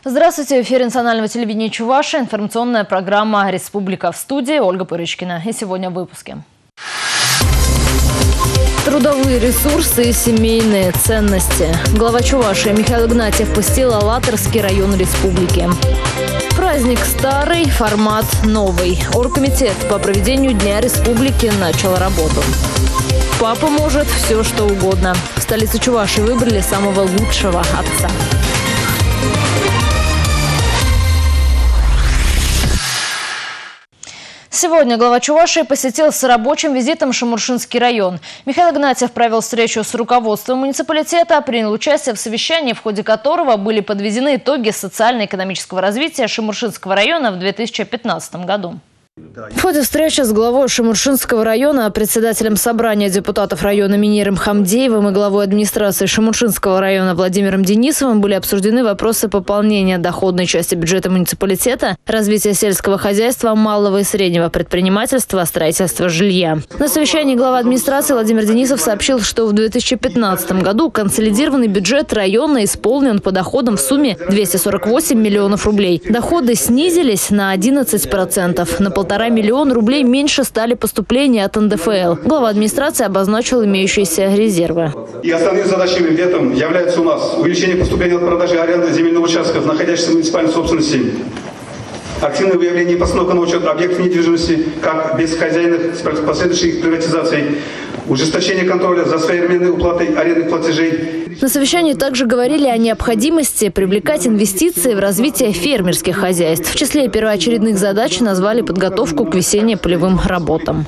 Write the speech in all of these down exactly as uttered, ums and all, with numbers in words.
Здравствуйте, в эфире национального телевидения Чувашии, информационная программа «Республика», в студии Ольга Пырочкина. И сегодня в выпуске. Трудовые ресурсы и семейные ценности. Глава Чувашии Михаил Игнатьев посетил Алатырский район республики. Праздник старый, формат новый. Оргкомитет по проведению Дня республики начал работу. Папа может все, что угодно. В столице Чувашии выбрали самого лучшего отца. Сегодня глава Чувашии посетил с рабочим визитом Шамуршинский район. Михаил Игнатьев провел встречу с руководством муниципалитета, принял участие в совещании, в ходе которого были подведены итоги социально-экономического развития Шамуршинского района в две тысячи пятнадцатом году. В ходе встречи с главой Шамуршинского района, председателем собрания депутатов района Миниром Хамдеевым и главой администрации Шамуршинского района Владимиром Денисовым были обсуждены вопросы пополнения доходной части бюджета муниципалитета, развития сельского хозяйства, малого и среднего предпринимательства, строительства жилья. На совещании глава администрации Владимир Денисов сообщил, что в две тысячи пятнадцатом году консолидированный бюджет района исполнен по доходам в сумме двести сорок восемь миллионов рублей. Доходы снизились на одиннадцать процентов. На полтора миллиона рублей меньше стали поступления от эн дэ эф эл. Глава администрации обозначил имеющиеся резервы. И основными задачами летом является у нас увеличение поступления от продажи аренды земельных участков, находящихся в муниципальной собственности, активное выявление и постановка на учет объектов недвижимости, как бесхозяйных с последующей их приватизацией, ужесточение контроля за своевременной уплатой арендных платежей. На совещании также говорили о необходимости привлекать инвестиции в развитие фермерских хозяйств. В числе первоочередных задач назвали подготовку к весенне-полевым работам.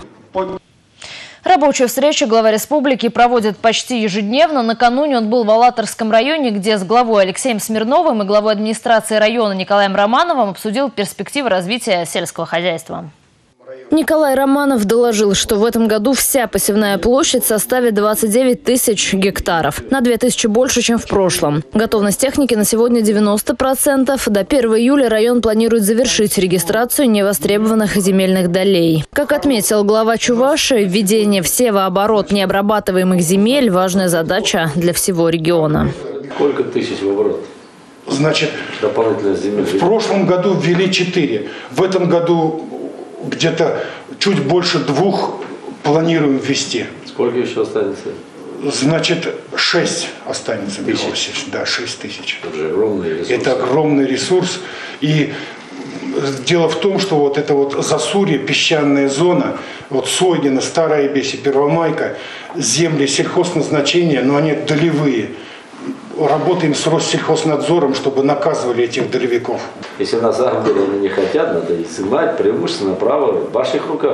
Рабочую встречу глава республики проводит почти ежедневно. Накануне он был в Алатырском районе, где с главой Алексеем Смирновым и главой администрации района Николаем Романовым обсудил перспективы развития сельского хозяйства. Николай Романов доложил, что в этом году вся посевная площадь составит двадцать девять тысяч гектаров. На две тысячи больше, чем в прошлом. Готовность техники на сегодня девяносто процентов. До первого июля район планирует завершить регистрацию невостребованных земельных долей. Как отметил глава Чувашии, введение в севооборот необрабатываемых земель – важная задача для всего региона. Сколько тысяч в оборот? Значит, дополнительных земель? В прошлом году ввели четыре. В этом году где-то чуть больше двух планируем ввести. Сколько еще останется? Значит, шесть останется. Тысяч. Да, шесть тысяч. Это же огромный ресурс. Это огромный ресурс. И дело в том, что вот это вот Засурье, песчаная зона, вот Сойгино, Старая Беси, Первомайка, земли сельхозназначения, но они долевые. Работаем с Россельхознадзором, чтобы наказывали этих долевиков. Если на самом деле они не хотят, надо изымать преимущественно право в ваших руках.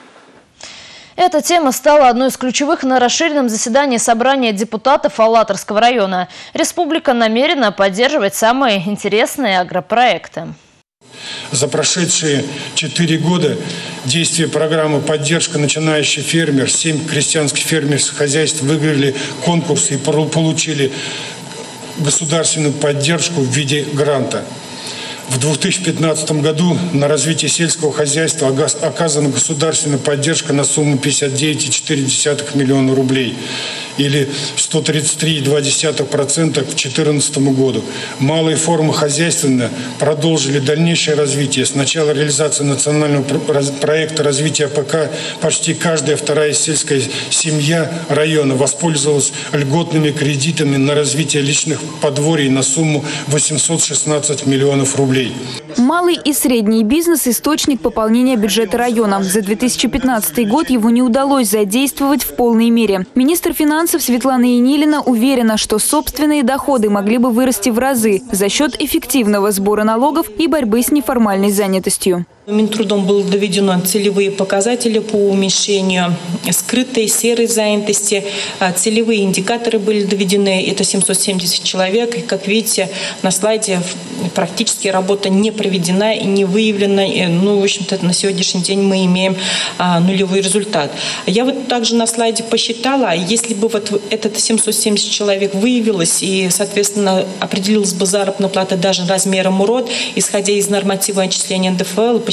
Эта тема стала одной из ключевых на расширенном заседании собрания депутатов Алатырского района. Республика намерена поддерживать самые интересные агропроекты. За прошедшие четыре года действия программы «Поддержка начинающий фермер» семь крестьянских фермерских хозяйств выиграли конкурс и получили государственную поддержку в виде гранта. В две тысячи пятнадцатом году на развитие сельского хозяйства оказана государственная поддержка на сумму пятьдесят девять целых четыре десятых миллиона рублей или сто тридцать три целых два десятых процента к две тысячи четырнадцатому году. Малые формы хозяйственные продолжили дальнейшее развитие. С начала реализации национального проекта развития а пэ ка почти каждая вторая сельская семья района воспользовалась льготными кредитами на развитие личных подворий на сумму восемьсот шестнадцать миллионов рублей. Малый и средний бизнес – источник пополнения бюджета района. За две тысячи пятнадцатый год его не удалось задействовать в полной мере. Министр финансов Светлана Енилина уверена, что собственные доходы могли бы вырасти в разы за счет эффективного сбора налогов и борьбы с неформальной занятостью. Минтрудом были доведены целевые показатели по уменьшению скрытой серой занятости. Целевые индикаторы были доведены. Это семьсот семьдесят человек. И, как видите, на слайде практически работа не проведена и не выявлена. Ну, в общем-то, на сегодняшний день мы имеем а, нулевой результат. Я вот также на слайде посчитала, если бы вот этот семьсот семьдесят человек выявилось и, соответственно, определилась бы заработная плата даже размером урод, исходя из норматива отчисления эн дэ эф эл, посчитала,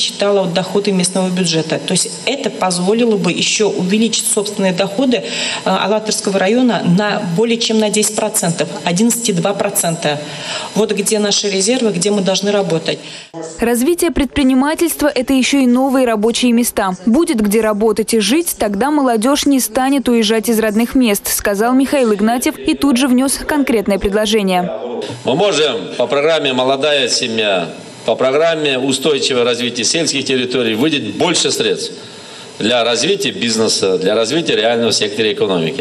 считала вот доходы местного бюджета. То есть это позволило бы еще увеличить собственные доходы Алатырского района на более чем на десять процентов, одиннадцать целых два десятых процента. Вот где наши резервы, где мы должны работать. Развитие предпринимательства – это еще и новые рабочие места. Будет где работать и жить, тогда молодежь не станет уезжать из родных мест, сказал Михаил Игнатьев и тут же внес конкретное предложение. Мы можем по программе «Молодая семья», по программе устойчивого развития сельских территорий выделить больше средств для развития бизнеса, для развития реального сектора экономики.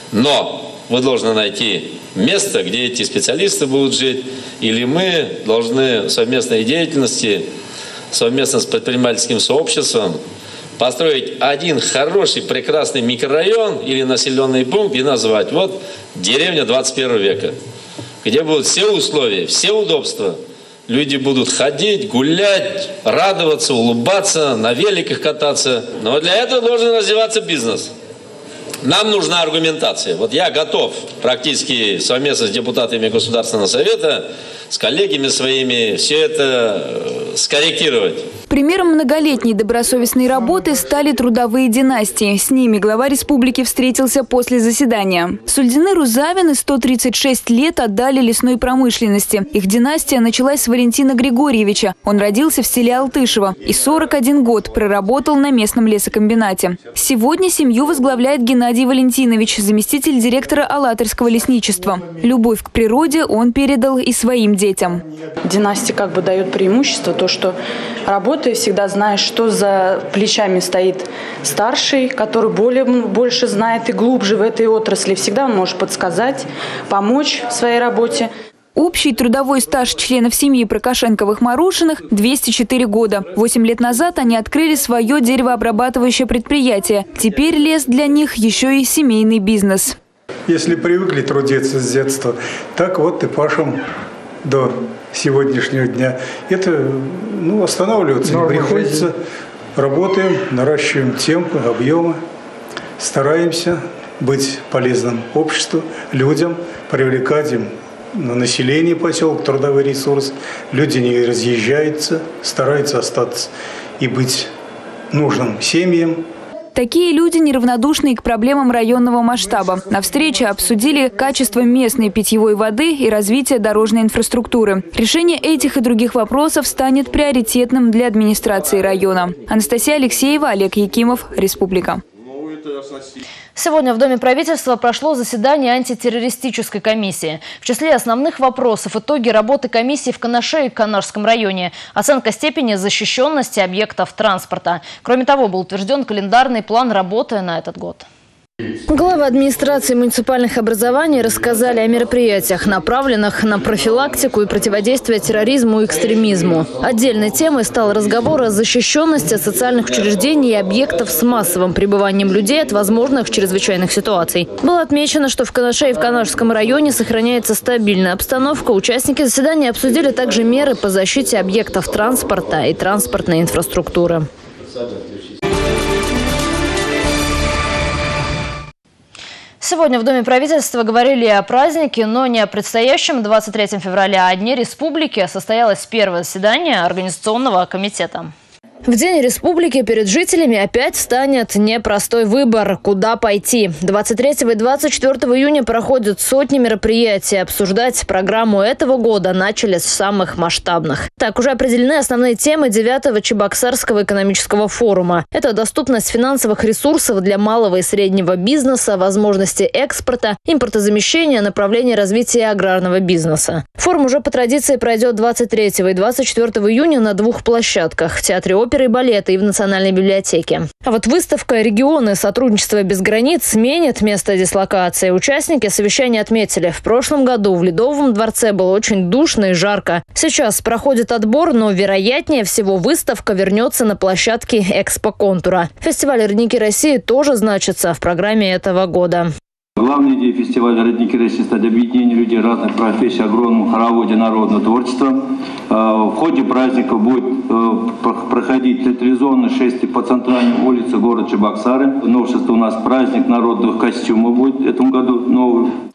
Но вы должны найти место, где эти специалисты будут жить, или мы должны в совместной деятельности, совместно с предпринимательским сообществом построить один хороший, прекрасный микрорайон или населенный пункт и назвать вот деревня двадцать первого века, где будут все условия, все удобства. Люди будут ходить, гулять, радоваться, улыбаться, на великах кататься. Но для этого должен развиваться бизнес. Нам нужна аргументация. Вот я готов практически совместно с депутатами Государственного совета, с коллегами своими все это скорректировать. Примером многолетней добросовестной работы стали трудовые династии. С ними глава республики встретился после заседания. Сульдины Рузавины сто тридцать шесть лет отдали лесной промышленности. Их династия началась с Валентина Григорьевича. Он родился в селе Алтышево и сорок один год проработал на местном лесокомбинате. Сегодня семью возглавляет Геннадий Валентинович, заместитель директора Алатырского лесничества. Любовь к природе он передал и своим детям. Династия как бы дает преимущество, то, что работа ты всегда знаешь, что за плечами стоит старший, который более, больше знает и глубже в этой отрасли. Всегда он может подсказать, помочь в своей работе. Общий трудовой стаж членов семьи Прокошенковых-Марушиных – двести четыре года. Восемь лет назад они открыли свое деревообрабатывающее предприятие. Теперь лес для них еще и семейный бизнес. Если привыкли трудиться с детства, так вот и пашем до сегодняшнего дня. Это ну, останавливаться не приходится. Жизнь. Работаем, наращиваем темпы, объемы, стараемся быть полезным обществу, людям, привлекать им на население поселка, трудовой ресурс. Люди не разъезжаются, стараются остаться и быть нужным семьям. Такие люди неравнодушны и к проблемам районного масштаба. На встрече обсудили качество местной питьевой воды и развитие дорожной инфраструктуры. Решение этих и других вопросов станет приоритетным для администрации района. Анастасия Алексеева, Олег Якимов, Республика. Сегодня в Доме правительства прошло заседание антитеррористической комиссии. В числе основных вопросов итоги работы комиссии в Канаше и Канашском районе, оценка степени защищенности объектов транспорта. Кроме того, был утвержден календарный план работы на этот год. Главы администрации муниципальных образований рассказали о мероприятиях, направленных на профилактику и противодействие терроризму и экстремизму. Отдельной темой стал разговор о защищенности социальных учреждений и объектов с массовым пребыванием людей от возможных чрезвычайных ситуаций. Было отмечено, что в Канаше и в Канашском районе сохраняется стабильная обстановка. Участники заседания обсудили также меры по защите объектов транспорта и транспортной инфраструктуры. Сегодня в Доме правительства говорили о празднике, но не о предстоящем двадцать третьем февраля, а о Дне Республики. Состоялось первое заседание Организационного комитета. В День Республики перед жителями опять встанет непростой выбор, куда пойти. двадцать третьего и двадцать четвёртого июня проходят сотни мероприятий. Обсуждать программу этого года начали с самых масштабных. Так, уже определены основные темы девятого Чебоксарского экономического форума. Это доступность финансовых ресурсов для малого и среднего бизнеса, возможности экспорта, импортозамещения, направление развития аграрного бизнеса. Форум уже по традиции пройдет двадцать третьего и двадцать четвёртого июня на двух площадках – в Театре оперы и балета и в Национальной библиотеке. А вот выставка «Регионы. Сотрудничество без границ» сменит место дислокации. Участники совещания отметили, в прошлом году в Ледовом дворце было очень душно и жарко. Сейчас проходит отбор, но вероятнее всего выставка вернется на площадке Экспо-Контура. Фестиваль «Родники России» тоже значится в программе этого года. Главная идея фестиваля «Родники России» – стать объединением людей разных профессий, огромном хороводе народного творчества. В ходе праздника будет проходить театрализованное шествие по центральной улице города Чебоксары. Новшество у нас праздник народных костюмов будет в этом году новый.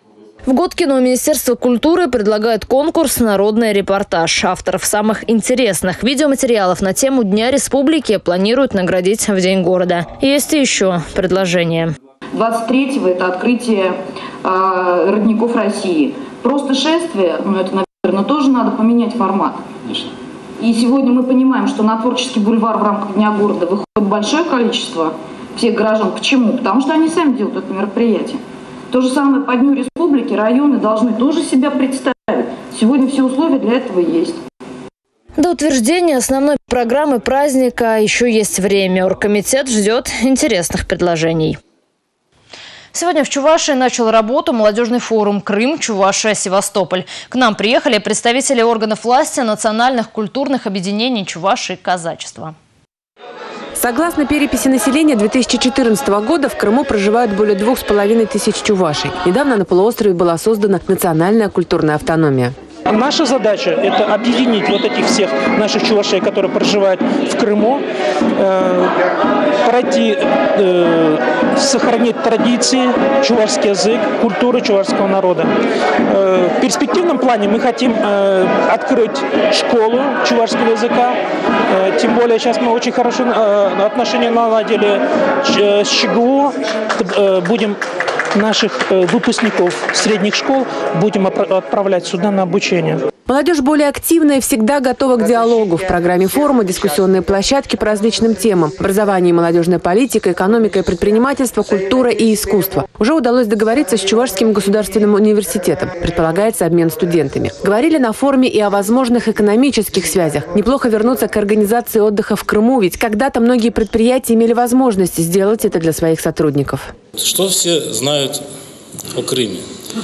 В год кино Министерство культуры предлагает конкурс «Народный репортаж». Авторов самых интересных видеоматериалов на тему Дня Республики планируют наградить в День города. Есть и еще предложение. двадцать третьего это открытие э, родников России. Просто шествие, ну это, наверное, тоже надо поменять формат. Конечно. И сегодня мы понимаем, что на Творческий бульвар в рамках Дня города выходит большое количество всех граждан. Почему? Потому что они сами делают это мероприятие. То же самое по Дню Республики районы должны тоже себя представить. Сегодня все условия для этого есть. До утверждения основной программы праздника еще есть время. Оргкомитет ждет интересных предложений. Сегодня в Чувашии начал работу молодежный форум «Крым, Чувашия, Севастополь». К нам приехали представители органов власти, национальных культурных объединений Чувашии и казачества. Согласно переписи населения две тысячи четырнадцатого года, в Крыму проживают более двух с половиной тысяч чувашей. Недавно на полуострове была создана национальная культурная автономия. Наша задача – это объединить вот этих всех наших чувашей, которые проживают в Крыму, э, пройти, э, сохранить традиции, чувашский язык, культуру чувашского народа. Э, в перспективном плане мы хотим э, открыть школу чувашского языка. Э, тем более сейчас мы очень хорошие э, отношения наладили с ЧГУ. Э, будем наших выпускников средних школ будем отправлять сюда на обучение. Молодежь более активная и всегда готова к диалогу. В программе форума дискуссионные площадки по различным темам. Образование и молодежная политика, экономика и предпринимательство, культура и искусство. Уже удалось договориться с Чувашским государственным университетом. Предполагается обмен студентами. Говорили на форуме и о возможных экономических связях. Неплохо вернуться к организации отдыха в Крыму, ведь когда-то многие предприятия имели возможность сделать это для своих сотрудников. Что все знают о Крыме?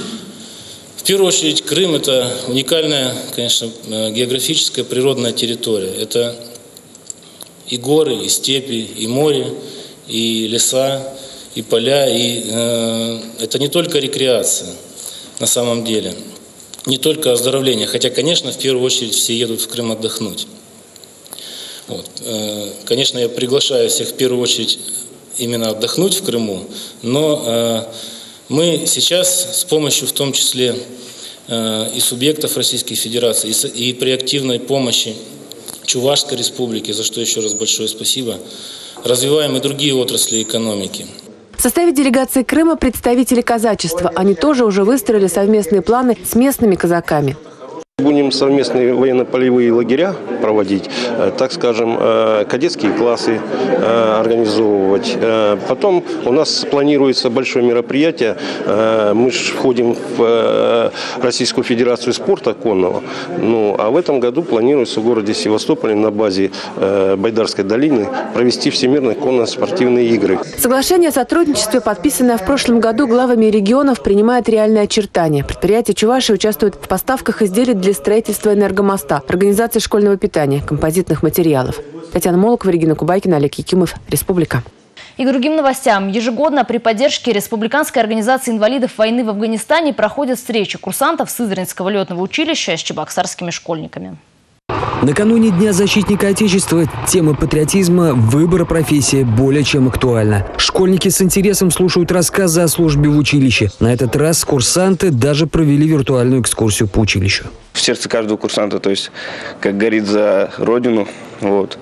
В первую очередь, Крым – это уникальная, конечно, географическая природная территория. Это и горы, и степи, и море, и леса, и поля. И, э, это не только рекреация на самом деле, не только оздоровление. Хотя, конечно, в первую очередь все едут в Крым отдохнуть. Вот. Э, конечно, я приглашаю всех в первую очередь именно отдохнуть в Крыму, но э, мы сейчас с помощью в том числе э, и субъектов Российской Федерации, и, с, и при активной помощи Чувашской Республики, за что еще раз большое спасибо, развиваем и другие отрасли экономики. В составе делегации Крыма представители казачества. Они тоже уже выстроили совместные планы с местными казаками. Будем совместные военно-полевые лагеря проводить, так скажем, кадетские классы организовывать. Потом у нас планируется большое мероприятие. Мы же входим в Российскую Федерацию спорта конного. Ну, а в этом году планируется в городе Севастополе на базе Байдарской долины провести всемирные конно-спортивные игры. Соглашение о сотрудничестве, подписанное в прошлом году главами регионов, принимает реальные очертания. Предприятия Чувашии участвуют в поставках изделий для строительства энергомоста, организации школьного питания, композитных материалов. Татьяна Молокова, Регина Кубайкина, Олег Якимов. Республика. И к другим новостям. Ежегодно при поддержке Республиканской организации инвалидов войны в Афганистане проходят встречи курсантов Сызранского летного училища с чебоксарскими школьниками. Накануне Дня защитника Отечества тема патриотизма, выбора профессии более чем актуальна. Школьники с интересом слушают рассказы о службе в училище. На этот раз курсанты даже провели виртуальную экскурсию по училищу. В сердце каждого курсанта, то есть, как горит за родину, вот,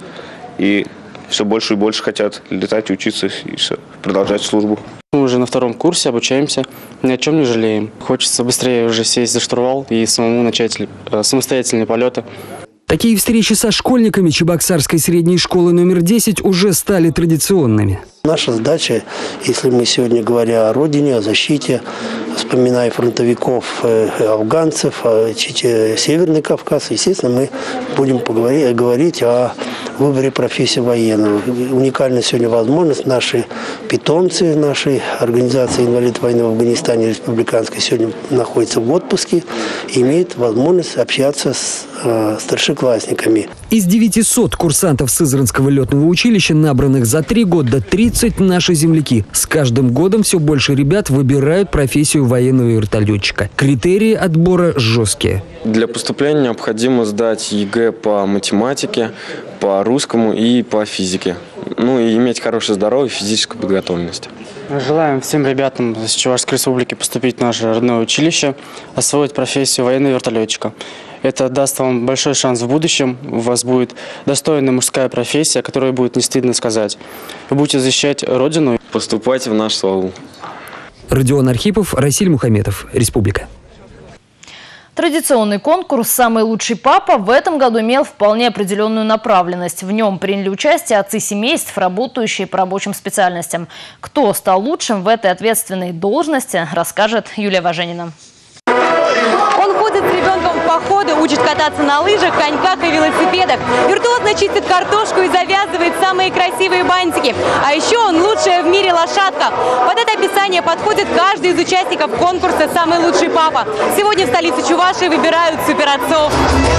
и все больше и больше хотят летать, учиться и все, продолжать службу. Мы уже на втором курсе обучаемся, ни о чем не жалеем. Хочется быстрее уже сесть за штурвал и самому начать самостоятельные полеты. Такие встречи со школьниками Чебоксарской средней школы номер десять уже стали традиционными. Наша задача, если мы сегодня говорим о родине, о защите, вспоминая фронтовиков, афганцев, Северный Кавказ, естественно, мы будем поговорить, говорить о выборе профессии военного. Уникальна сегодня возможность. Наши питомцы нашей организации инвалидов войны в Афганистане республиканской сегодня находятся в отпуске и имеют возможность общаться с э, старшеклассниками. Из девятисот курсантов Сызранского летного училища, набранных за три года, тридцать наши земляки. С каждым годом все больше ребят выбирают профессию военного вертолетчика. Критерии отбора жесткие. Для поступления необходимо сдать ЕГЭ по математике, по русскому и по физике. Ну и иметь хорошее здоровье и физическую подготовленность. Желаем всем ребятам из Чувашской республики поступить в наше родное училище, освоить профессию военного вертолетчика. Это даст вам большой шанс в будущем. У вас будет достойная мужская профессия, о которой будет не стыдно сказать. Вы будете защищать Родину. Поступайте в наш СЛАУ. Родион Архипов, Расиль Мухаметов, Республика. Традиционный конкурс «Самый лучший папа» в этом году имел вполне определенную направленность. В нем приняли участие отцы семейств, работающие по рабочим специальностям. Кто стал лучшим в этой ответственной должности, расскажет Юлия Важенина. Он ходит с ребенком в походы, учит кататься на лыжах, коньках и велосипедах. Виртуозно чистит картошку и завязывает самые красивые бантики. А еще он лучшая в мире лошадка. Под это описание подходит каждый из участников конкурса «Самый лучший папа». Сегодня в столице Чувашии выбирают суперотцов.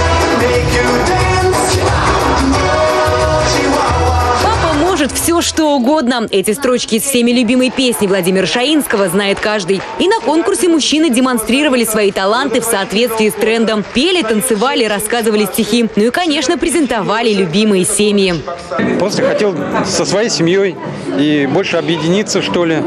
Может все, что угодно. Эти строчки из всеми любимой песни Владимира Шаинского знает каждый. И на конкурсе мужчины демонстрировали свои таланты в соответствии с трендом. Пели, танцевали, рассказывали стихи. Ну и, конечно, презентовали любимые семьи. Просто хотел со своей семьей и больше объединиться, что ли.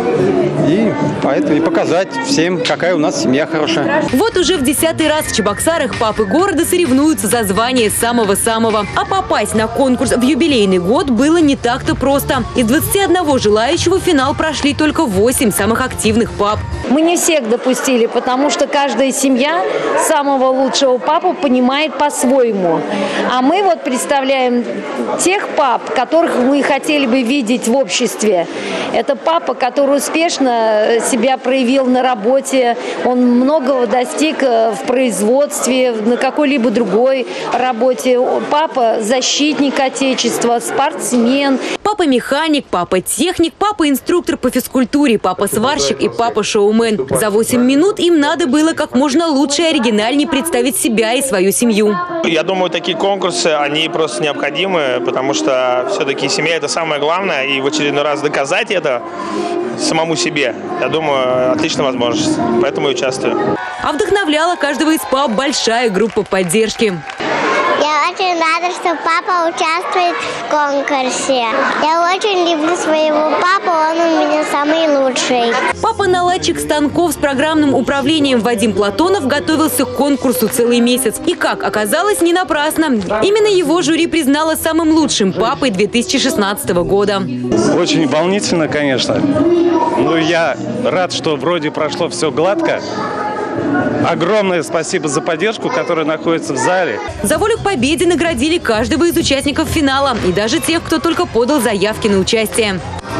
И поэтому и показать всем, какая у нас семья хорошая. Вот уже в десятый раз в Чебоксарах папы города соревнуются за звание самого-самого. А попасть на конкурс в юбилейный год было не так-то просто. Из двадцати одного желающего в финал прошли только восемь самых активных пап. Мы не всех допустили, потому что каждая семья самого лучшего папу понимает по-своему. А мы вот представляем тех пап, которых мы хотели бы видеть в обществе. Это папа, который успешно себя проявил на работе, он многого достиг в производстве, на какой-либо другой работе. Папа – защитник Отечества, спортсмен. Папа-механик, папа-техник, папа-инструктор по физкультуре, папа-сварщик и папа-шоумен. За восемь минут им надо было как можно лучше и оригинальнее представить себя и свою семью. Я думаю, такие конкурсы, они просто необходимы, потому что все-таки семья – это самое главное, и в очередной раз доказать это самому себе, я думаю, отличная возможность. Поэтому и участвую. А вдохновляла каждого из пап большая группа поддержки. Я очень рада, что папа участвует в конкурсе. Я очень люблю своего папу, он у меня самый лучший. Папа-наладчик станков с программным управлением Вадим Платонов готовился к конкурсу целый месяц. И, как оказалось, не напрасно. Именно его жюри признало самым лучшим папой две тысячи шестнадцатого года. Очень волнительно, конечно. Но я рад, что вроде прошло все гладко. Огромное спасибо за поддержку, которая находится в зале. За волю к победе наградили каждого из участников финала и даже тех, кто только подал заявки на участие.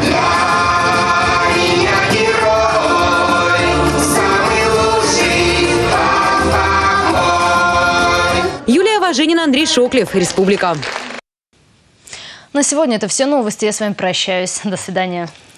Юлия Важенина, Андрей Шоклев, Республика. На сегодня это все новости. Я с вами прощаюсь. До свидания.